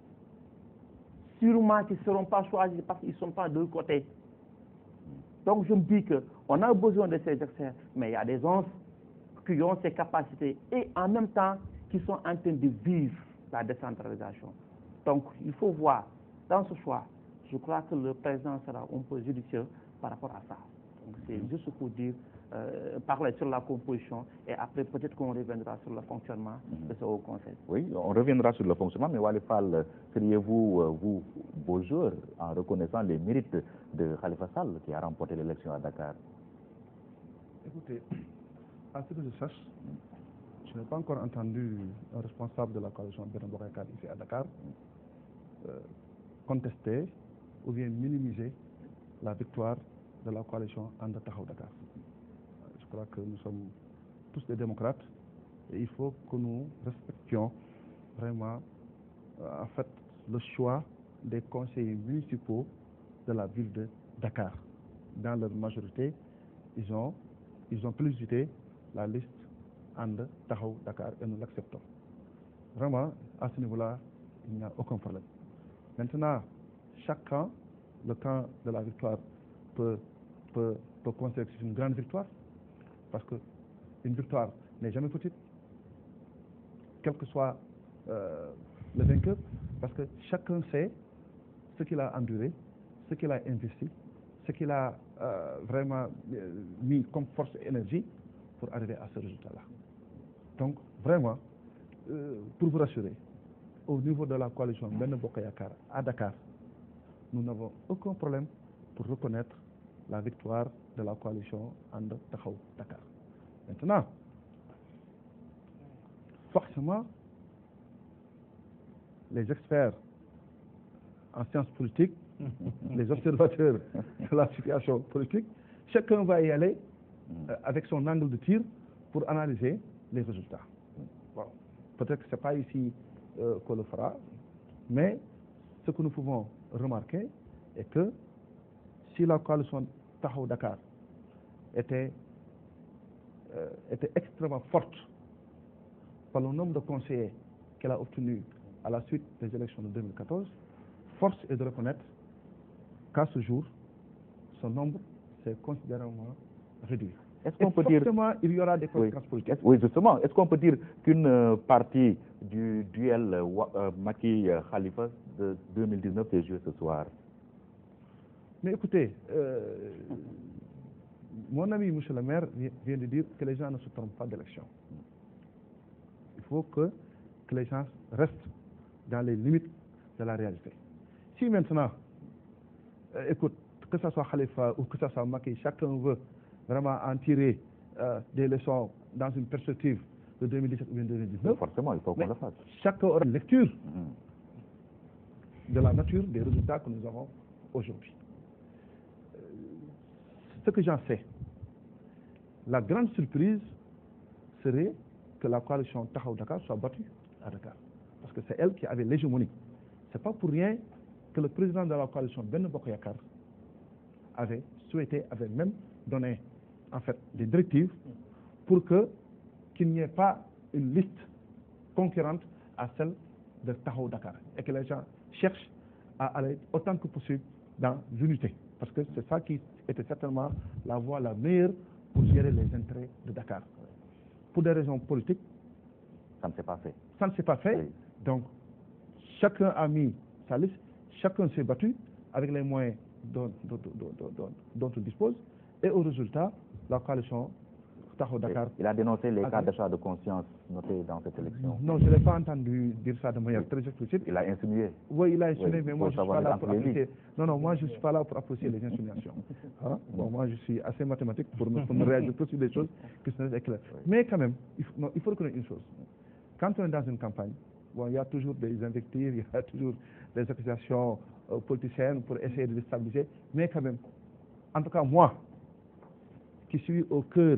Speaker 5: Sûrement qui ne seront pas choisis parce qu'ils ne sont pas de l'autre côté. Donc je me dis qu'on a besoin de ces experts, mais il y a des gens qui ont ces capacités et en même temps qui sont en train de vivre la décentralisation. Donc il faut voir dans ce choix. Je crois que le président sera un peu judicieux par rapport à ça. Donc c'est juste pour dire, euh, parler sur la composition et après peut-être qu'on reviendra sur le fonctionnement de ce haut conseil.
Speaker 1: Oui, on reviendra sur le fonctionnement, mais Waly Fall, seriez-vous, vous, beau joueur en reconnaissant les mérites de Khalifa Sall qui a remporté l'élection à Dakar?
Speaker 3: Écoutez, à ce que je sache, je n'ai pas encore entendu un responsable de la coalition Benno Bokk Yakaar ici à Dakar euh, contester ou bien minimiser la victoire de la coalition And Tahaou Dakar. Je crois que nous sommes tous des démocrates et il faut que nous respections vraiment euh, en fait le choix des conseillers municipaux de la ville de Dakar. Dans leur majorité, ils ont, ils ont plébiscité la liste And Taxawu Dakar et nous l'acceptons. Vraiment, à ce niveau-là, il n'y a aucun problème. Maintenant, chaque camp, le camp de la victoire peut, peut, peut considérer que c'est une grande victoire, parce qu'une victoire n'est jamais petite, quel que soit euh, le vainqueur, parce que chacun sait ce qu'il a enduré, ce qu'il a investi, ce qu'il a euh, vraiment euh, mis comme force et énergie pour arriver à ce résultat-là. Donc, vraiment, euh, pour vous rassurer, au niveau de la coalition Benno Bokk Yakaar à Dakar, nous n'avons aucun problème pour reconnaître la victoire de la coalition And Taxawu Dakar. Maintenant, forcément, les experts en sciences politiques, les observateurs de la situation politique, chacun va y aller euh, avec son angle de tir pour analyser les résultats. Bon. Peut-être que ce n'est pas ici euh, qu'on le fera, mais ce que nous pouvons remarquer est que si la coalition Taxawu Dakar était, euh, était extrêmement forte par le nombre de conseillers qu'elle a obtenus à la suite des élections de deux mille quatorze, force est de reconnaître qu'à ce jour, son nombre s'est considérablement réduit.
Speaker 1: Est-ce qu'on peut dire
Speaker 3: forcément, il y aura des conséquences
Speaker 1: oui.
Speaker 3: politiques.
Speaker 1: Oui, justement. Est-ce qu'on peut dire qu'une euh, partie du duel euh, euh, Macky-Khalifa de deux mille dix-neuf est jouée ce soir?
Speaker 3: Mais écoutez, euh, mon ami monsieur le maire vient de dire que les gens ne se trompent pas d'élection. Il faut que, que les gens restent dans les limites de la réalité. Si maintenant, euh, écoute, que ce soit Khalifa ou que ce soit Macky, chacun veut vraiment en tirer euh, des leçons dans une perspective de deux mille dix-sept ou deux mille dix-neuf.
Speaker 1: Oui, forcément, il faut qu'on le fasse.
Speaker 3: Chacun aura une lecture
Speaker 1: Mm.
Speaker 3: de la nature des résultats que nous avons aujourd'hui. Euh, ce que j'en sais, la grande surprise serait que la coalition Taxawu Dakar soit battue à Dakar. Parce que c'est elle qui avait l'hégémonie. Ce n'est pas pour rien que le président de la coalition Benno Bokk Yakaar avait souhaité, avait même donné en fait des directives pour que qu'il n'y ait pas une liste concurrente à celle de Taxawu Dakar et que les gens cherchent à aller autant que possible dans l'unité. Parce que c'est ça qui était certainement la voie la meilleure pour gérer les intérêts de Dakar. Pour des raisons politiques,
Speaker 1: ça ne s'est pas fait.
Speaker 3: Ça ne s'est pas fait.
Speaker 1: Oui.
Speaker 3: Donc, chacun a mis sa liste, chacun s'est battu avec les moyens dont, dont, dont, dont, dont on dispose. Et au résultat, la coalition Taxawu Dakar...
Speaker 1: Il a dénoncé les cas d'achat de conscience notés dans cette élection.
Speaker 3: Non, je ne l'ai pas entendu dire ça de manière oui. très explicite.
Speaker 1: Il a insinué.
Speaker 3: Oui, il a insinué, oui, mais moi je ne suis pas là pour
Speaker 1: apprécier.
Speaker 3: apprécier. Non, non, moi je ne suis pas là pour apprécier les insinuations. Hein? Bon, moi je suis assez mathématique pour me, pour me réagir sur des choses qui sont éclairées. Oui. Mais quand même, il faut, non, il faut reconnaître une chose. Quand on est dans une campagne, bon, il y a toujours des invectives, il y a toujours des accusations euh, politiciennes pour essayer de déstabiliser. Mais quand même, en tout cas moi, qui suis au cœur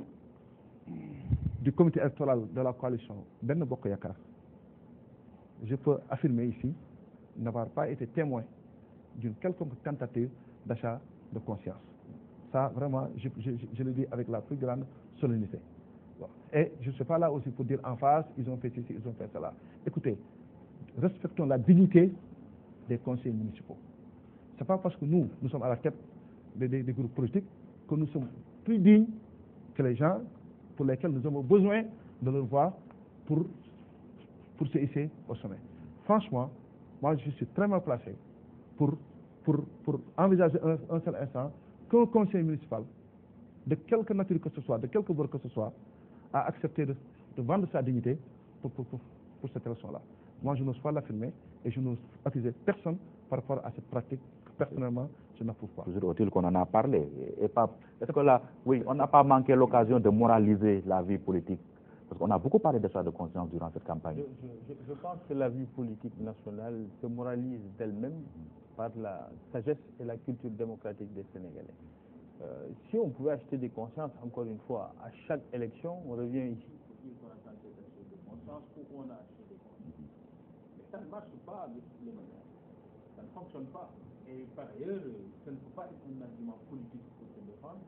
Speaker 3: du comité électoral de la coalition Benno Bokk Yakaar, je peux affirmer ici n'avoir pas été témoin d'une quelconque tentative d'achat de conscience. Ça, vraiment, je, je, je le dis avec la plus grande solennité. Bon. Et je ne suis pas là aussi pour dire en face, ils ont fait ceci, ils ont fait cela. Écoutez, respectons la dignité des conseillers municipaux. Ce n'est pas parce que nous, nous sommes à la tête des, des, des groupes politiques que nous sommes plus dignes que les gens pour lesquels nous avons besoin de leur voix pour, pour se hisser au sommet. Franchement, moi je suis très mal placé pour, pour, pour envisager un, un seul instant qu'un conseil municipal, de quelque nature que ce soit, de quelque bord que ce soit, a accepté de, de vendre sa dignité pour, pour, pour, pour cette élection-là. Moi je n'ose pas l'affirmer et je n'ose accuser personne par rapport à cette pratique que personnellement je n'approuve pas.
Speaker 1: Toujours est-il qu'on en a parlé. Et pas, est-ce que là, oui, on n'a pas manqué l'occasion de moraliser la vie politique? Parce qu'on a beaucoup parlé de ça de conscience durant cette campagne.
Speaker 2: Je, je, je pense que la vie politique nationale se moralise d'elle-même par la sagesse et la culture démocratique des Sénégalais. euh, si on pouvait acheter des consciences, encore une fois, à chaque élection, on revient ici. On a acheté des consciences. Mais ça ne marche pas avec les manières. Ça ne fonctionne pas. Et par ailleurs, ça ne peut pas être un argument politique pour se défendre.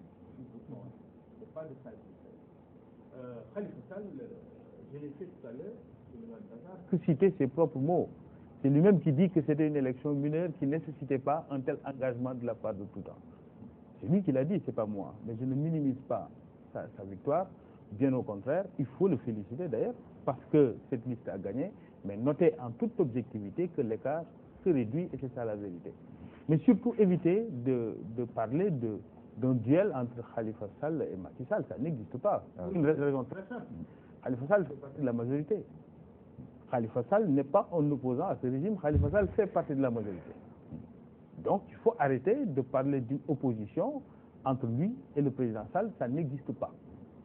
Speaker 2: Ce n'est pas de ça qu'il s'agit. Euh, Khalifa Sall, je l'ai fait tout à l'heure, que citer ses propres mots. C'est lui-même qui dit que c'était une élection mineure qui ne nécessitait pas un tel engagement de la part de tout temps. C'est lui qui l'a dit, c'est pas moi. Mais je ne minimise pas sa, sa victoire. Bien au contraire, il faut le féliciter d'ailleurs, parce que cette liste a gagné, mais notez en toute objectivité que l'écart se réduit et c'est ça la vérité. Mais surtout éviter de, de parler de, d'un duel entre Khalifa Sall et Macky Sall, ça n'existe pas. Pour une raison très simple. Khalifa Sall fait partie de la majorité. Khalifa Sall n'est pas un opposant à ce régime, Khalifa Sall fait partie de la majorité. Donc il faut arrêter de parler d'une opposition entre lui et le président Sall, ça n'existe pas.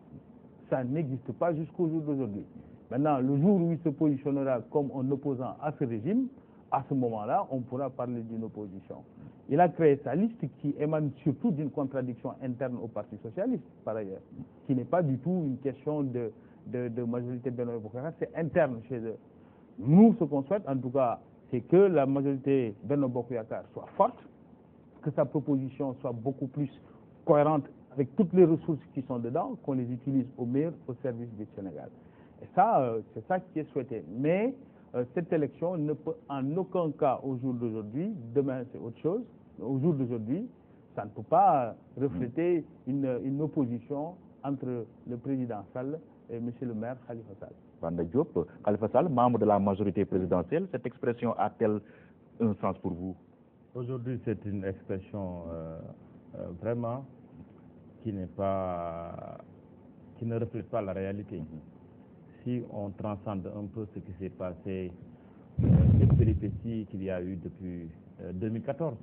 Speaker 2: Ça n'existe pas jusqu'au jour d'aujourd'hui. Maintenant, le jour où il se positionnera comme un opposant à ce régime, à ce moment-là, on pourra parler d'une opposition. Il a créé sa liste qui émane surtout d'une contradiction interne au Parti socialiste, par ailleurs, qui n'est pas du tout une question de, de, de majorité Benno Bokk Yakaar, c'est interne chez eux. Nous, ce qu'on souhaite, en tout cas, c'est que la majorité Benno Bokk Yakaar soit forte, que sa proposition soit beaucoup plus cohérente avec toutes les ressources qui sont dedans, qu'on les utilise au meilleur au service du Sénégal. Et ça, euh, c'est ça qui est souhaité. Mais euh, cette élection ne peut en aucun cas, au jour d'aujourd'hui, demain c'est autre chose, au jour d'aujourd'hui, ça ne peut pas refléter une, une opposition entre le président Sall et M. le maire Khalifa Sall.
Speaker 1: Banda Diop, Khalifa Sall, membre de la majorité présidentielle, cette expression a-t-elle un sens pour vous?
Speaker 4: Aujourd'hui, c'est une expression euh, euh, vraiment qui n'est pas, qui ne reflète pas la réalité. Mm-hmm. Si on transcende un peu ce qui s'est passé, euh, les péripéties qu'il y a eu depuis euh, deux mille quatorze,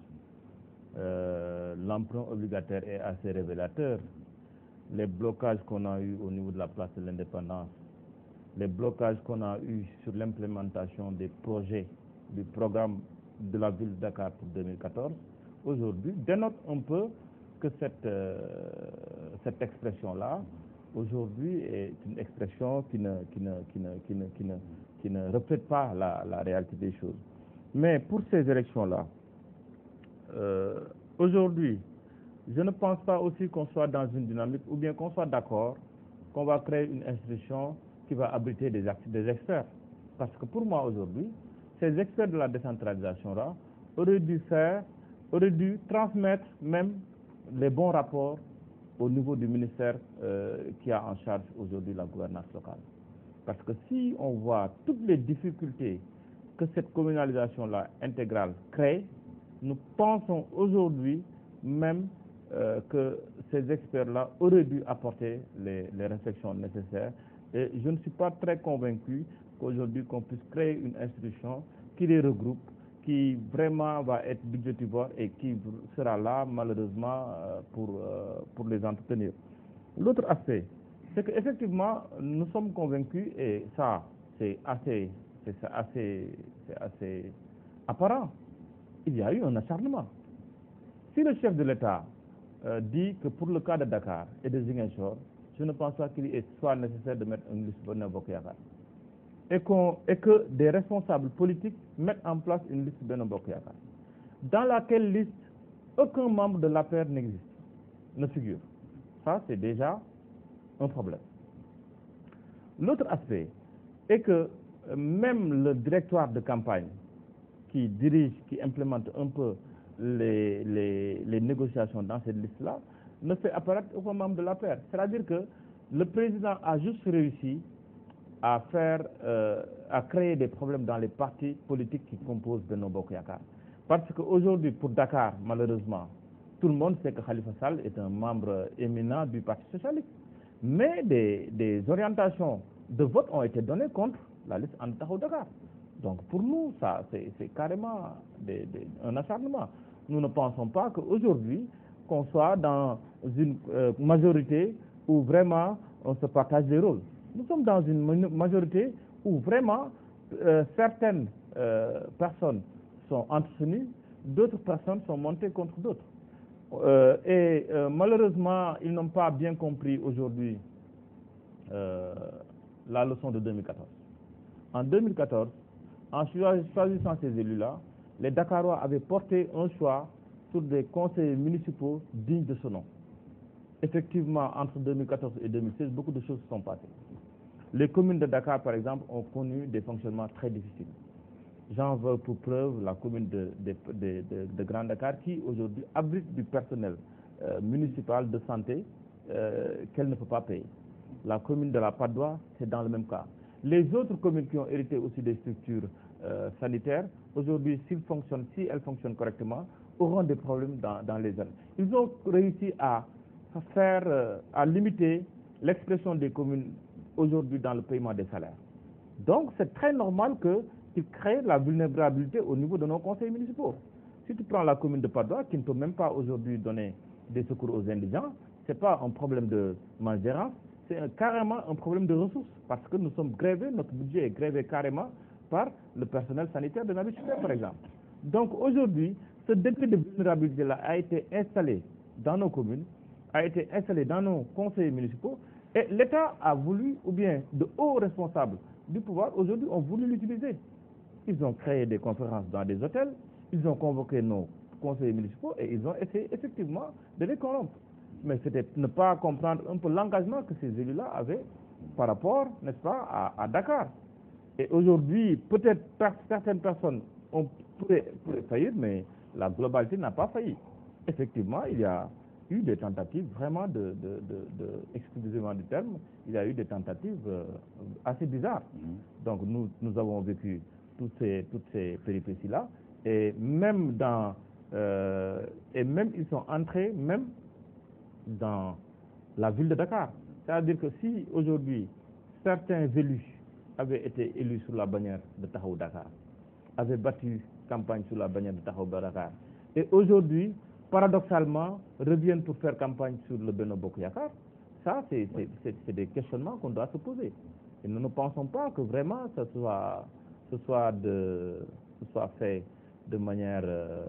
Speaker 4: euh, l'emprunt obligataire est assez révélateur. Les blocages qu'on a eu au niveau de la place de l'indépendance, les blocages qu'on a eu sur l'implémentation des projets du programme de la ville de Dakar pour deux mille quatorze, aujourd'hui dénote un peu que cette, euh, cette expression-là, aujourd'hui, est une expression qui ne, qui ne, qui ne, qui ne, qui ne, qui ne reflète pas la, la réalité des choses. Mais pour ces élections-là, euh, aujourd'hui, je ne pense pas aussi qu'on soit dans une dynamique, ou bien qu'on soit d'accord qu'on va créer une institution qui va abriter des, des experts. Parce que pour moi, aujourd'hui, ces experts de la décentralisation-là auraient dû faire, auraient dû transmettre même les bons rapports au niveau du ministère euh, qui a en charge aujourd'hui la gouvernance locale. Parce que si on voit toutes les difficultés que cette communalisation-là intégrale crée, nous pensons aujourd'hui même euh, que ces experts-là auraient dû apporter les, les réflexions nécessaires. Et je ne suis pas très convaincu qu'aujourd'hui qu'on puisse créer une institution qui les regroupe, qui vraiment va être budgétivore et qui sera là malheureusement pour, pour les entretenir. L'autre aspect, c'est qu'effectivement nous sommes convaincus, et ça c'est assez, c'est assez, c'est assez apparent, il y a eu un acharnement. Si le chef de l'État euh, dit que pour le cas de Dakar et de Ziguinchor, je ne pense pas qu'il soit nécessaire de mettre une liste Benno Bokk Yakaar. Et, qu'on, et que des responsables politiques mettent en place une liste Benno Bokk Yakaar, dans laquelle liste aucun membre de l'A P R n'existe, ne figure. Ça, c'est déjà un problème. L'autre aspect est que même le directoire de campagne qui dirige, qui implémente un peu les, les, les négociations dans cette liste-là, ne fait apparaître aucun membre de l'A P R. C'est-à-dire que le président a juste réussi à faire, euh, à créer des problèmes dans les partis politiques qui composent Benno Bokk Yakaar. Parce qu'aujourd'hui, pour Dakar, malheureusement, tout le monde sait que Khalifa Sall est un membre éminent du Parti socialiste. Mais des, des orientations de vote ont été données contre la liste And Taxawu Dakar. Donc pour nous, ça, c'est carrément des, des, un acharnement. Nous ne pensons pas qu'aujourd'hui, qu'on soit dans une euh, majorité où vraiment on se partage les rôles. Nous sommes dans une majorité où vraiment euh, certaines euh, personnes sont entretenues, d'autres personnes sont montées contre d'autres. Euh, et euh, malheureusement, ils n'ont pas bien compris aujourd'hui euh, la leçon de deux mille quatorze. En deux mille quatorze, en choisissant ces élus-là, les Dakarois avaient porté un choix sur des conseillers municipaux dignes de ce nom. Effectivement, entre deux mille quatorze et deux mille seize, beaucoup de choses se sont passées. Les communes de Dakar, par exemple, ont connu des fonctionnements très difficiles. J'en veux pour preuve la commune de, de, de, de, de Grand Dakar qui aujourd'hui abrite du personnel euh, municipal de santé euh, qu'elle ne peut pas payer. La commune de la Patte d'Oie, c'est dans le même cas. Les autres communes qui ont hérité aussi des structures euh, sanitaires, aujourd'hui, s'ils fonctionnent, si elles fonctionnent correctement, auront des problèmes dans, dans les années. Ils ont réussi à faire, euh, à limiter l'expression des communes aujourd'hui dans le paiement des salaires. Donc, c'est très normal qu'ils créent la vulnérabilité au niveau de nos conseils municipaux. Si tu prends la commune de Patte d'Oie, qui ne peut même pas aujourd'hui donner des secours aux indigents, ce n'est pas un problème de malgérance, c'est un, carrément un problème de ressources, parce que nous sommes grévés, notre budget est grévé carrément par le personnel sanitaire de Nabil Choucair, par exemple. Donc, aujourd'hui, ce degré de vulnérabilité-là a été installé dans nos communes, a été installé dans nos conseils municipaux, et l'État a voulu, ou bien de hauts responsables du pouvoir, aujourd'hui, ont voulu l'utiliser. Ils ont créé des conférences dans des hôtels, ils ont convoqué nos conseillers municipaux et ils ont essayé effectivement de les corrompre. Mais c'était ne pas comprendre un peu l'engagement que ces élus-là avaient par rapport, n'est-ce pas, à, à Dakar. Et aujourd'hui, peut-être certaines personnes ont, pourraient, pourraient faillir, mais la globalité n'a pas failli. Effectivement, il y a eu des tentatives vraiment de, de, de, de exclusivement du terme, il y a eu des tentatives euh, assez bizarres. Mmh. Donc nous, nous avons vécu toutes ces, toutes ces péripéties-là, et même dans, euh, et même ils sont entrés même dans la ville de Dakar. C'est-à-dire que si aujourd'hui certains élus avaient été élus sous la bannière de Tahaou Dakar, avaient battu campagne sous la bannière de Tahaou Dakar, et aujourd'hui paradoxalement, reviennent pour faire campagne sur le Benno Bokk Yakaar, ça, c'est des questionnements qu'on doit se poser. Et nous ne pensons pas que vraiment ça soit, ce soit, de, ce soit fait de manière...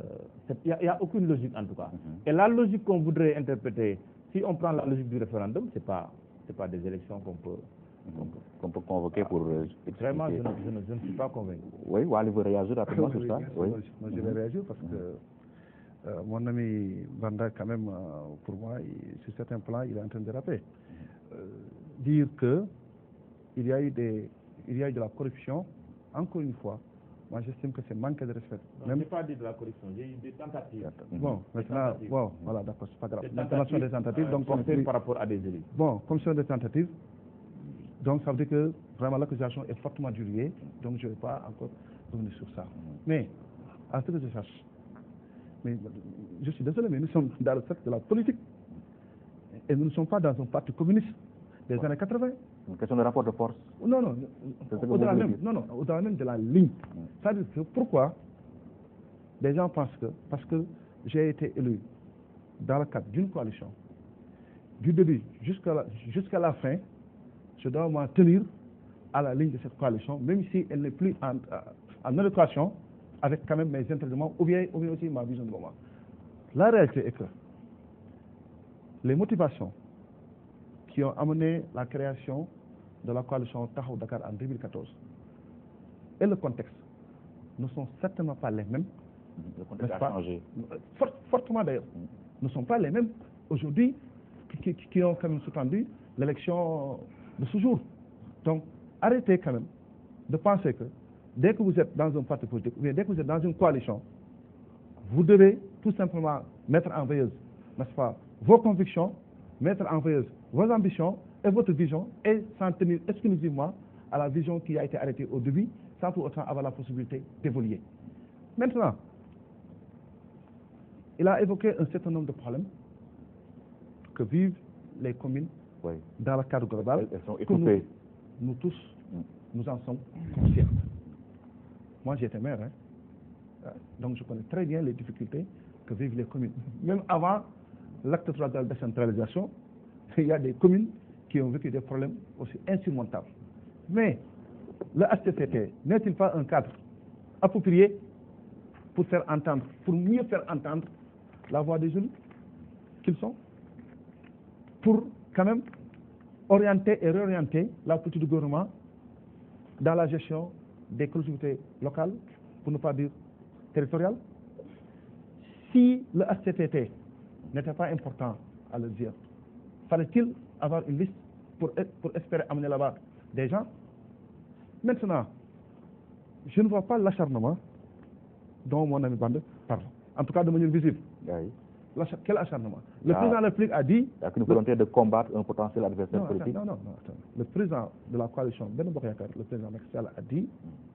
Speaker 4: Il n'y a, a aucune logique en tout cas. Mm-hmm. Et la logique qu'on voudrait interpréter, si on prend la logique du référendum, ce n'est pas, pas des élections qu'on peut,
Speaker 1: qu'on peut, qu'on peut convoquer pour... Euh,
Speaker 4: vraiment, je ne, je, ne, je ne suis pas convaincu.
Speaker 1: Oui, Wally veut réagir rapidement sur ça.
Speaker 3: Oui, moi je vais réagir parce que... Euh, mon ami Banda, quand même, euh, pour moi, il, sur certains plans, il est en train de rappeler. Euh, dire que il y a eu des, il y a eu de la corruption, encore une fois, moi j'estime que c'est manque de respect.
Speaker 4: Je n'ai pas dit de la corruption, j'ai eu des tentatives.
Speaker 3: Bon,
Speaker 4: des
Speaker 3: maintenant,
Speaker 4: tentatives.
Speaker 3: Bon, voilà, d'accord, c'est pas grave.
Speaker 4: Des
Speaker 3: Maintenant, sur des tentatives,
Speaker 4: euh,
Speaker 3: donc
Speaker 4: portées par rapport à des élus.
Speaker 3: Bon, comme sur des tentatives, donc ça veut dire que vraiment l'accusation est fortement durée, donc je ne vais pas encore revenir sur ça. Mais, à ce que je sache, mais je suis désolé, mais nous sommes dans le secteur de la politique. Et nous ne sommes pas dans un parti communiste des années quatre-vingt.
Speaker 1: Une question de rapport de force.
Speaker 3: Non, non, au-delà même, non, non, au-delà même de la ligne. C'est-à-dire que pourquoi les gens pensent que, parce que j'ai été élu dans le cadre d'une coalition, du début jusqu'à la, jusqu'à la fin, je dois m'en tenir à la ligne de cette coalition, même si elle n'est plus en, en adéquation avec quand même mes intérêts ou bien, ou bien aussi ma vision du moment. La réalité est que les motivations qui ont amené la création de la coalition Tahaou Dakar en deux mille quatorze et le contexte ne sont certainement pas les mêmes.
Speaker 1: Le contexte a changé.
Speaker 3: Fort, fortement d'ailleurs. Ne sont pas les mêmes aujourd'hui qui, qui, qui ont quand même sous-tendu l'élection de ce jour. Donc, arrêtez quand même de penser que dès que vous êtes dans un parti politique, ou bien dès que vous êtes dans une coalition, vous devez tout simplement mettre en veilleuse, n'est-ce pas, vos convictions, mettre en veilleuse vos ambitions et votre vision, et s'en tenir exclusivement à la vision qui a été arrêtée au début, sans pour autant avoir la possibilité d'évoluer. Maintenant, il a évoqué un certain nombre de problèmes que vivent les communes
Speaker 1: oui.
Speaker 3: dans le cadre global.
Speaker 1: Elles, elles sont
Speaker 3: que nous, nous tous, mm. nous en sommes conscients. Moi, j'étais maire, hein. Donc je connais très bien les difficultés que vivent les communes. Même avant l'acte trois de la décentralisation, il y a des communes qui ont vécu des problèmes aussi insurmontables. Mais le H C C T n'est-il pas un cadre approprié pour faire entendre, pour mieux faire entendre la voix des jeunes? qu'ils sont pour quand même orienter et réorienter la politique du gouvernement dans la gestion des collectivités locales, pour ne pas dire territoriales. Si le H C T T n'était pas important à le dire, fallait-il avoir une liste pour, pour espérer amener là-bas des gens? Maintenant, je ne vois pas l'acharnement dont mon ami Bande parle, en tout cas de manière visible.
Speaker 1: Oui.
Speaker 3: Quel acharnement? Le
Speaker 1: Ah.
Speaker 3: président de la République a dit...
Speaker 1: Il y a qu'une volonté de combattre un potentiel adversaire
Speaker 3: non,
Speaker 1: politique.
Speaker 3: non, non, non, attends. Le président de la coalition, Benno Bokk Yakaar, le président Macky Sall a dit,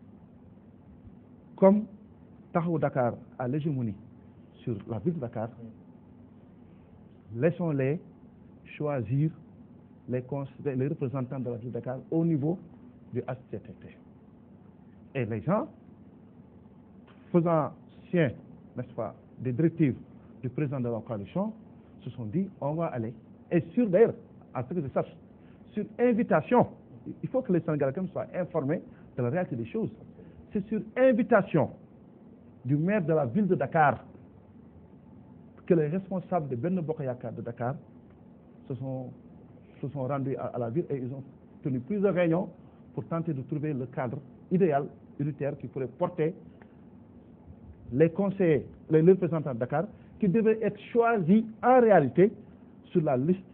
Speaker 3: comme Taxawu Dakar a l'hégémonie sur la ville de Dakar, laissons-les choisir les, les représentants de la ville de Dakar au niveau du H C T T. Et les gens, faisant sien, n'est-ce pas, des directives du président de la coalition, se sont dit, on va aller. Et sur, d'ailleurs, à ce que je sache, sur invitation, il faut que les Sénégalais soient informés de la réalité des choses. C'est sur invitation du maire de la ville de Dakar que les responsables de Benno Bokk Yakaar de Dakar se sont, se sont rendus à, à la ville et ils ont tenu plusieurs réunions pour tenter de trouver le cadre idéal, unitaire, qui pourrait porter les conseillers, les représentants de Dakar, qui devaient être choisis en réalité sur la liste